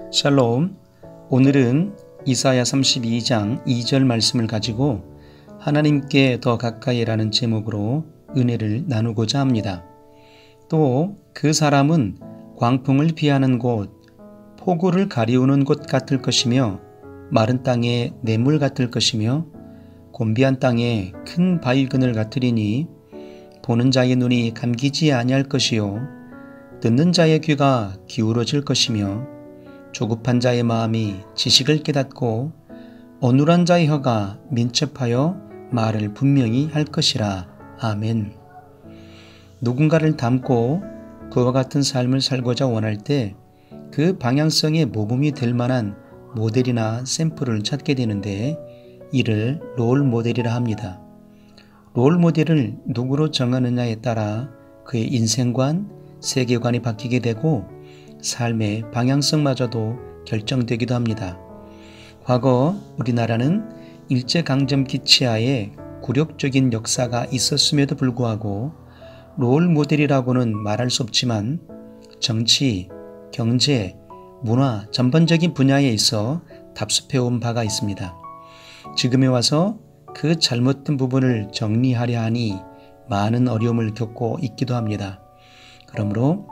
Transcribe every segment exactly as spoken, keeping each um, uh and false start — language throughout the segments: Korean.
샬롬. 오늘은 이사야 삼십이 장 이 절 말씀을 가지고 하나님께 더 가까이라는 제목으로 은혜를 나누고자 합니다. 또 그 사람은 광풍을 피하는 곳, 폭우를 가리우는 곳 같을 것이며 마른 땅에 냇물 같을 것이며 곤비한 땅에 큰 바위 그늘 같으리니 보는 자의 눈이 감기지 아니할 것이요 듣는 자의 귀가 기울어질 것이며 조급한 자의 마음이 지식을 깨닫고 어눌한 자의 혀가 민첩하여 말을 분명히 할 것이라. 아멘. 누군가를 닮고 그와 같은 삶을 살고자 원할 때 그 방향성의 모범이 될 만한 모델이나 샘플을 찾게 되는데 이를 롤 모델이라 합니다. 롤 모델을 누구로 정하느냐에 따라 그의 인생관, 세계관이 바뀌게 되고 삶의 방향성마저도 결정되기도 합니다. 과거 우리나라는 일제강점기 치하에 굴욕적인 역사가 있었음에도 불구하고 롤 모델이라고는 말할 수 없지만 정치, 경제, 문화 전반적인 분야에 있어 답습해온 바가 있습니다. 지금에 와서 그 잘못된 부분을 정리하려 하니 많은 어려움을 겪고 있기도 합니다. 그러므로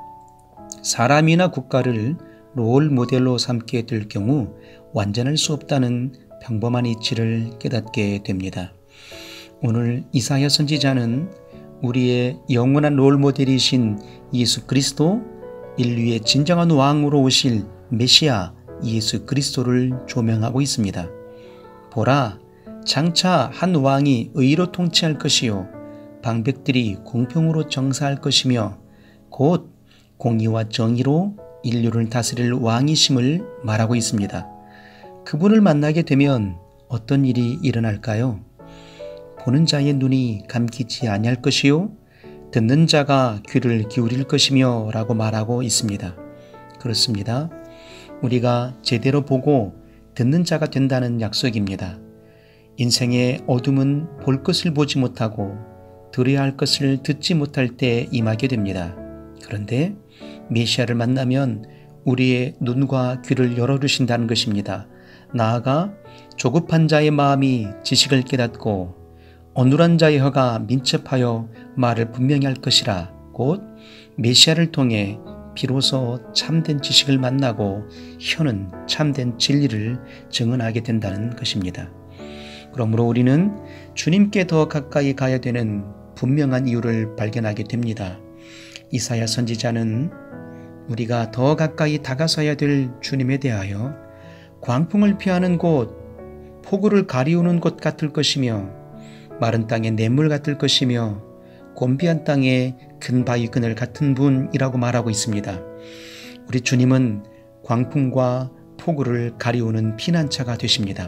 사람이나 국가를 롤 모델로 삼게 될 경우 완전할 수 없다는 평범한 이치를 깨닫게 됩니다. 오늘 이사야 선지자는 우리의 영원한 롤 모델이신 예수 그리스도, 인류의 진정한 왕으로 오실 메시아 예수 그리스도를 조명하고 있습니다. 보라, 장차 한 왕이 의로 통치할 것이요 방백들이 공평으로 정사할 것이며 곧 공의와 정의로 인류를 다스릴 왕이심을 말하고 있습니다. 그분을 만나게 되면 어떤 일이 일어날까요? 보는 자의 눈이 감기지 아니할 것이요 듣는 자가 귀를 기울일 것이며 라고 말하고 있습니다. 그렇습니다. 우리가 제대로 보고 듣는 자가 된다는 약속입니다. 인생의 어둠은 볼 것을 보지 못하고 들어야 할 것을 듣지 못할 때 임하게 됩니다. 그런데 메시아를 만나면 우리의 눈과 귀를 열어주신다는 것입니다. 나아가 조급한 자의 마음이 지식을 깨닫고 어눌한 자의 혀가 민첩하여 말을 분명히 할 것이라. 곧 메시아를 통해 비로소 참된 지식을 만나고 혀는 참된 진리를 증언하게 된다는 것입니다. 그러므로 우리는 주님께 더 가까이 가야 되는 분명한 이유를 발견하게 됩니다. 이사야 선지자는 우리가 더 가까이 다가서야 될 주님에 대하여 광풍을 피하는 곳, 폭우를 가리우는 곳 같을 것이며 마른 땅에 냇물 같을 것이며 곤비한 땅에 큰 바위 그늘 같은 분이라고 말하고 있습니다. 우리 주님은 광풍과 폭우를 가리우는 피난처가 되십니다.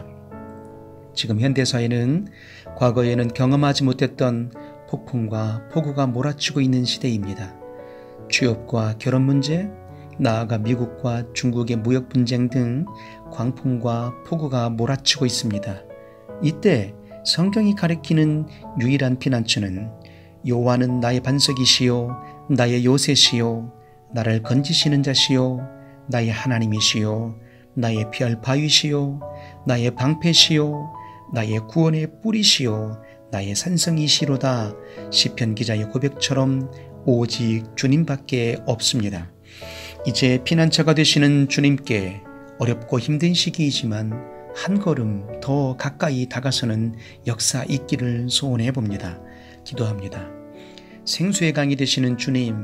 지금 현대사회는 과거에는 경험하지 못했던 폭풍과 폭우가 몰아치고 있는 시대입니다. 취업과 결혼 문제, 나아가 미국과 중국의 무역 분쟁 등 광풍과 폭우가 몰아치고 있습니다. 이때 성경이 가리키는 유일한 피난처는 여호와는 나의 반석이시요 나의 요새시요 나를 건지시는 자시요 나의 하나님이시요 나의 피할 바위시요 나의 방패시요 나의 구원의 뿌리시요 나의 산성이시로다. 시편 기자의 고백처럼 오직 주님밖에 없습니다. 이제 피난처가 되시는 주님께 어렵고 힘든 시기이지만 한 걸음 더 가까이 다가서는 역사 있기를 소원해 봅니다. 기도합니다. 생수의 강이 되시는 주님,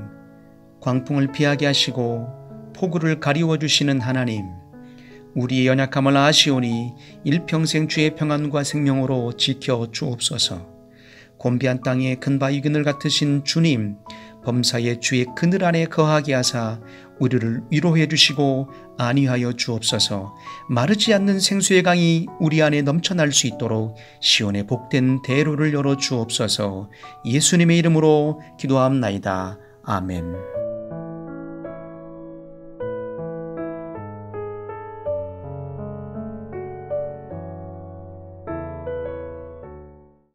광풍을 피하게 하시고 폭우를 가리워 주시는 하나님, 우리의 연약함을 아시오니 일평생 주의 평안과 생명으로 지켜 주옵소서. 곤비한 땅에 큰 바위 그늘 같으신 주님, 범사의 주의 그늘 안에 거하게 하사 우리를 위로해 주시고 안위하여 주옵소서. 마르지 않는 생수의 강이 우리 안에 넘쳐날 수 있도록 시온의 복된 대로를 열어 주옵소서. 예수님의 이름으로 기도합나이다. 아멘.